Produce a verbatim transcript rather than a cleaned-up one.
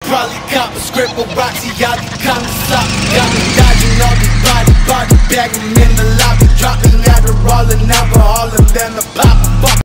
probably cop a script or Roxy, y'all be kinda sloppy. Got me dodging all these body, body, bag 'em in the lobby. Drop me Adderall and alcohol and then the pop.